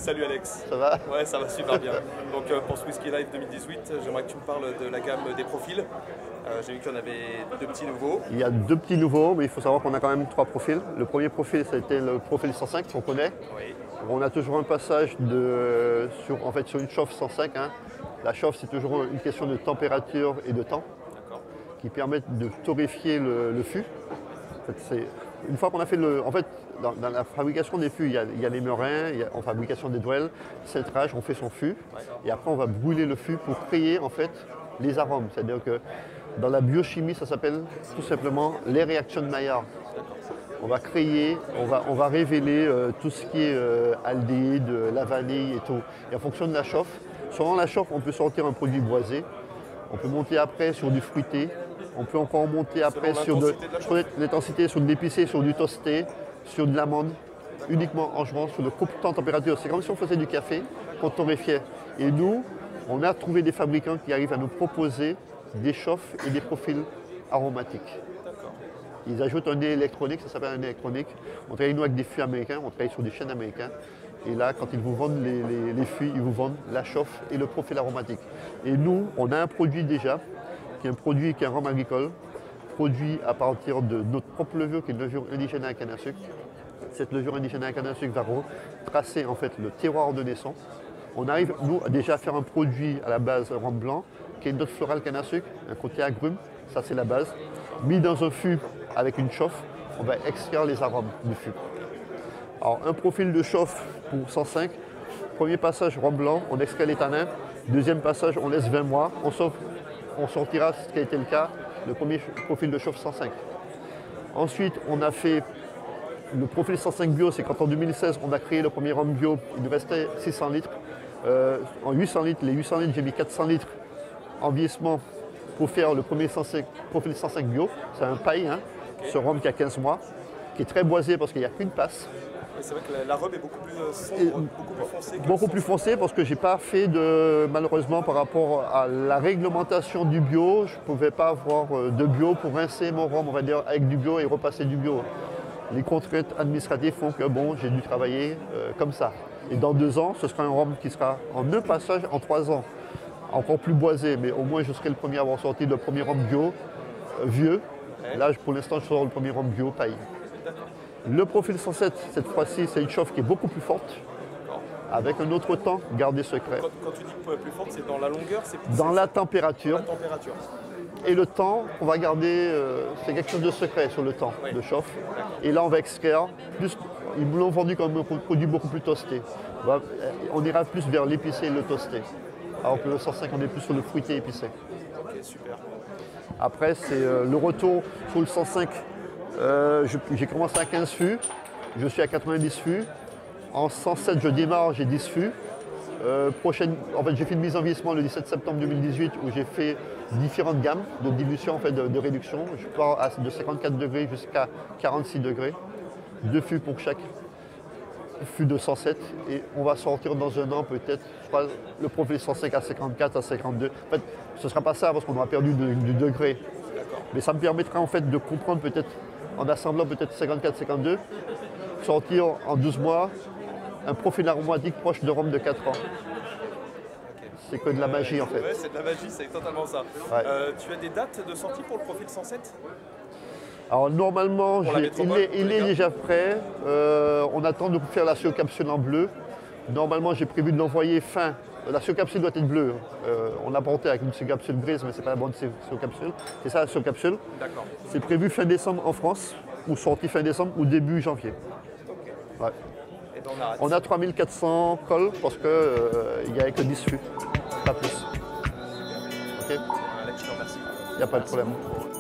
Salut Alex. Ça va? Ouais, ça va super bien. Donc pour ce Whisky Live 2018, j'aimerais que tu me parles de la gamme des profils. J'ai vu qu'il y en avait deux petits nouveaux. Il y a deux petits nouveaux, mais il faut savoir qu'on a quand même trois profils. Le premier profil, c'était le profil 105 qu'on connaît. Oui. On a toujours un passage sur une chauffe 105. La chauffe, c'est toujours une question de température et de temps qui permettent de torréfier le fût. Une fois qu'on a fait dans la fabrication des fûts, il y a les merins, en fabrication des douelles, cintrage, on fait son fût. Et après, on va brûler le fût pour créer en fait les arômes. C'est-à-dire que dans la biochimie, ça s'appelle tout simplement les réactions de Maillard. On va créer, on va révéler tout ce qui est aldéhyde, la vanille et tout. Et en fonction de la chauffe, selon la chauffe, on peut sortir un produit boisé. On peut monter après sur du fruité. On peut encore monter après sur de l'intensité, sur de l'épicé, sur du toasté, sur de l'amande, uniquement en jouant sur le temps de température. C'est comme si on faisait du café qu'on torréfiait. Et nous, on a trouvé des fabricants qui arrivent à nous proposer des chauffes et des profils aromatiques. Ils ajoutent un nez électronique, ça s'appelle un nez électronique. On travaille nous avec des fûts américains, on travaille sur des chênes américains. Et là, quand ils vous vendent les fûts, ils vous vendent la chauffe et le profil aromatique. Et nous, on a un produit déjà, qui est un produit qui est un rhum agricole, produit à partir de notre propre levure, qui est une levure indigène à canne à sucre. Cette levure indigène à canne à sucre va retracer en fait le terroir de naissance. On arrive, nous, déjà à faire un produit à la base rhum blanc, qui est une note florale canne à sucre, un côté agrume, ça c'est la base. Mis dans un fût avec une chauffe, on va extraire les arômes du fût. Alors un profil de chauffe pour 105, premier passage rhum blanc, on extrait les tanins. Deuxième passage, on laisse 20 mois, on sortira, ce qui a été le cas, le premier profil de chauffe 105. Ensuite, on a fait le profil 105 bio, c'est quand en 2016, on a créé le premier rhum bio, il nous restait 600 litres. En 800 litres, les 800 litres, j'ai mis 400 litres en vieillissement pour faire le premier profil 105 bio. C'est un paille, ce rhum qui a 15 mois, qui est très boisé parce qu'il n'y a qu'une passe. C'est vrai que la robe est beaucoup plus sombre, beaucoup plus foncée. Beaucoup plus foncée parce que je n'ai pas fait malheureusement par rapport à la réglementation du bio, je ne pouvais pas avoir de bio pour rincer mon rhum, on va dire, avec du bio et repasser du bio. Les contraintes administratives font que bon, j'ai dû travailler comme ça. Et dans 2 ans, ce sera un rhum qui sera en 2 passages en 3 ans. Encore plus boisé, mais au moins je serai le premier à avoir sorti le premier rhum bio vieux. Là, pour l'instant, je sors le premier rhum bio paille. Le profil 107, cette fois-ci, c'est une chauffe qui est beaucoup plus forte, avec un autre temps gardé secret. Quand tu dis plus forte, c'est dans la longueur, dans la température. La température. Et le temps, on va garder, c'est quelque chose de secret sur le temps de chauffe. Et là, on va extraire, ils me l'ont vendu comme un produit beaucoup plus toasté. On ira plus vers l'épicé et le toasté. Alors que le 105, on est plus sur le fruité épicé. Ok, super. Après, c'est le retour sur le 105. J'ai commencé à 15 fûts, je suis à 90 fûts. En 107, je démarre, j'ai 10 fûts. J'ai fait une mise en vieillissement le 17 septembre 2018 où j'ai fait différentes gammes de dilution, en fait, de réduction. Je pars de 54 degrés jusqu'à 46 degrés. 2 fûts pour chaque fût de 107. Et on va sortir dans un an peut-être, je crois, le profil 105 à 54, à 52. En fait, ce ne sera pas ça parce qu'on aura perdu du degré. Mais ça me permettra en fait de comprendre peut-être, en assemblant peut-être 54-52, sortir en 12 mois un profil aromatique proche de rhum de 4 ans. C'est que de la magie en fait. Ouais, c'est de la magie, c'est totalement ça. Ouais. Tu as des dates de sortie pour le profil 107? Alors normalement, il est déjà prêt. On attend de faire la surcapsule en bleu. Normalement, j'ai prévu de l'envoyer fin. La surcapsule doit être bleue. On a porté avec une surcapsule grise, mais ce n'est pas la bonne surcapsule. C'est ça la surcapsule. D'accord. C'est prévu fin décembre en France, ou sorti fin décembre, ou début janvier. Ok. Ouais. Et ben, on arrête. On a 3400 cols parce qu'il n'y avait que 10 fûts, pas plus. Ok. Alex, je te remercie. Il n'y a pas de problème.